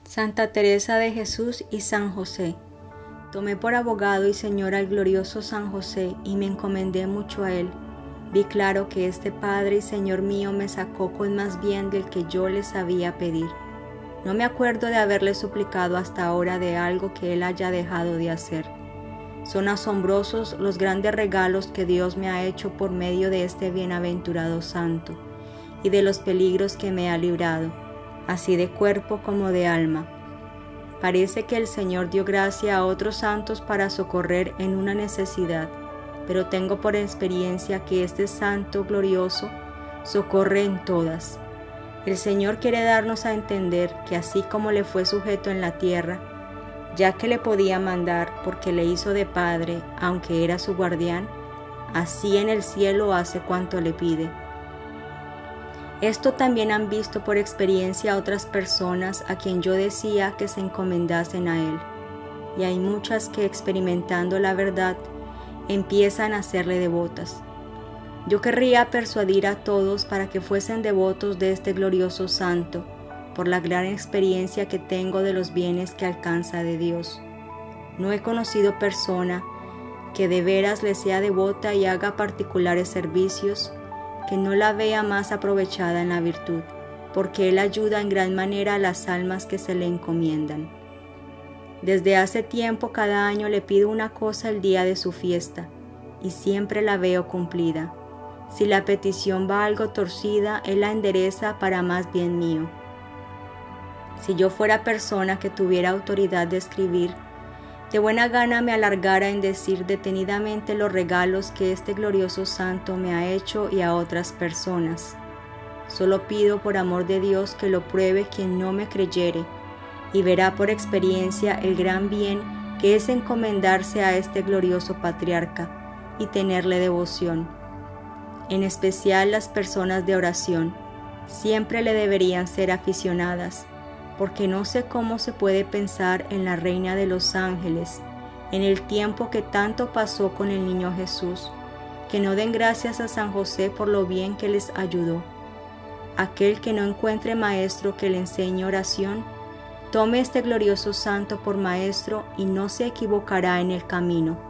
Santa Teresa de Jesús y San José. Tomé por abogado y señor al glorioso San José y me encomendé mucho a él. Vi claro que este Padre y Señor mío me sacó con más bien del que yo le sabía pedir. No me acuerdo de haberle suplicado hasta ahora de algo que él haya dejado de hacer. Son asombrosos los grandes regalos que Dios me ha hecho por medio de este bienaventurado santo y de los peligros que me ha librado, así de cuerpo como de alma. Parece que el Señor dio gracia a otros santos para socorrer en una necesidad, pero tengo por experiencia que este santo glorioso socorre en todas. El Señor quiere darnos a entender que así como le fue sujeto en la tierra, ya que le podía mandar porque le hizo de padre, aunque era su guardián, así en el cielo hace cuanto le pide. Esto también han visto por experiencia otras personas a quien yo decía que se encomendasen a él, y hay muchas que experimentando la verdad empiezan a serle devotas. Yo querría persuadir a todos para que fuesen devotos de este glorioso santo, por la gran experiencia que tengo de los bienes que alcanza de Dios. No he conocido persona que de veras le sea devota y haga particulares servicios, que no la vea más aprovechada en la virtud, porque él ayuda en gran manera a las almas que se le encomiendan. Desde hace tiempo cada año le pido una cosa el día de su fiesta, y siempre la veo cumplida. Si la petición va algo torcida, él la endereza para más bien mío. Si yo fuera persona que tuviera autoridad de escribir, de buena gana me alargara en decir detenidamente los regalos que este glorioso santo me ha hecho y a otras personas. Solo pido por amor de Dios que lo pruebe quien no me creyere, y verá por experiencia el gran bien que es encomendarse a este glorioso patriarca y tenerle devoción. En especial las personas de oración, siempre le deberían ser aficionadas, porque no sé cómo se puede pensar en la Reina de los Ángeles, en el tiempo que tanto pasó con el niño Jesús, que no den gracias a San José por lo bien que les ayudó. Aquel que no encuentre maestro que le enseñe oración, tome este glorioso santo por maestro y no se equivocará en el camino.